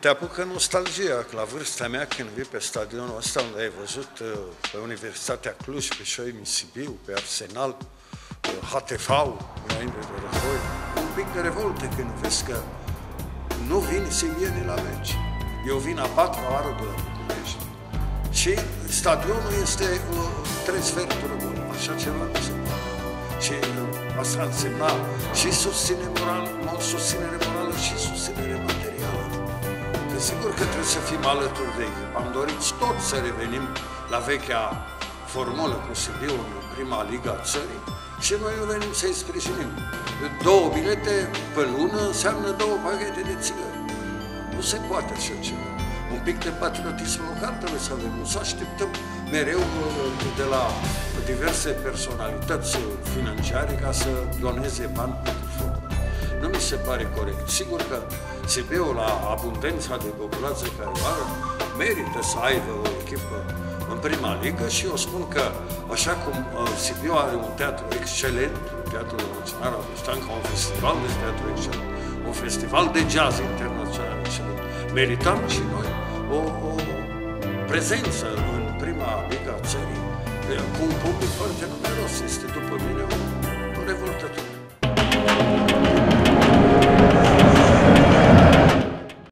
te apucă nostalgia, că la vârsta mea, când vii pe stadionul ăsta unde ai văzut pe Universitatea Cluj, pe Șoimi Sibiu, pe Arsenal, HTV, înainte de război, un pic de revolte când vezi că nu vin silienii la meci. Eu vin a 4-a oară de la București și stadionul este 3 sferturi bun, așa ceva nu se poate. Și asta însemna și susținere morală și susținere materială. Sigur că trebuie să fim alături de ei. Am dorit toți să revenim la vechea formulă cu Sibiu în prima liga a țării și noi venim să-i sprijinim. 2 bilete pe lună înseamnă 2 pachete de țigări. Nu se poate așa ceva. Un pic de patriotism local trebuie să avem. Nu să așteptăm mereu de la diverse personalități financiare ca să doneze bani pentru fotbal. Nu mi se pare corect. Sigur că Sibiul, la abundența de populație care o are, merită să aibă o echipă în prima ligă și eu spun că, așa cum Sibiu are un teatru excelent, Teatrul Național Augustan, ca un festival de teatru excelent, un festival de jazz internațional excelent, merităm și noi o prezență în prima ligă a țării, cu un public foarte numeros. Este, după mine, un revoltător.